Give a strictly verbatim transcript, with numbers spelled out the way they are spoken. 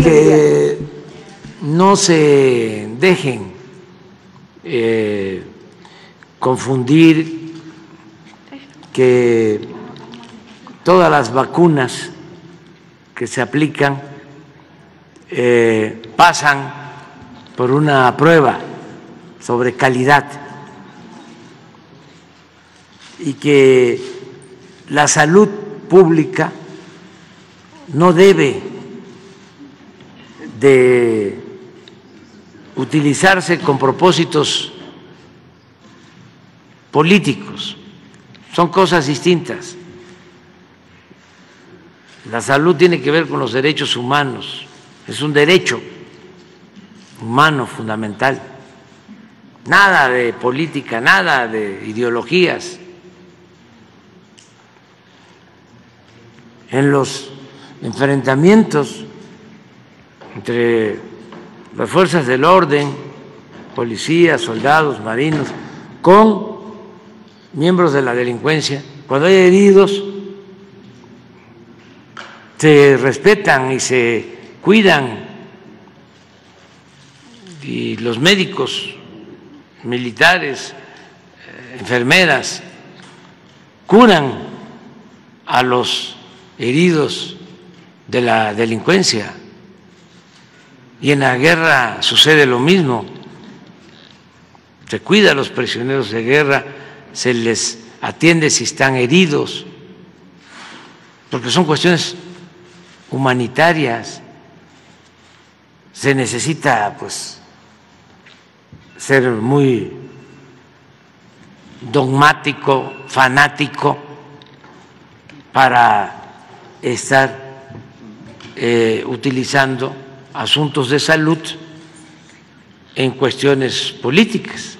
que no se dejen eh, confundir, que todas las vacunas que se aplican eh, pasan por una prueba sobre calidad y que la salud pública no debe de utilizarse con propósitos políticos, son cosas distintas. La salud tiene que ver con los derechos humanos, es un derecho humano fundamental. Nada de política, nada de ideologías. En los enfrentamientos entre las fuerzas del orden, policías, soldados, marinos, con miembros de la delincuencia, cuando hay heridos, se respetan y se cuidan, y los médicos, militares, enfermeras, curan a los heridos de la delincuencia. Y en la guerra sucede lo mismo, se cuida a los prisioneros de guerra, se les atiende si están heridos, porque son cuestiones humanitarias. Se necesita pues ser muy dogmático, fanático para estar eh, utilizando asuntos de salud en cuestiones políticas.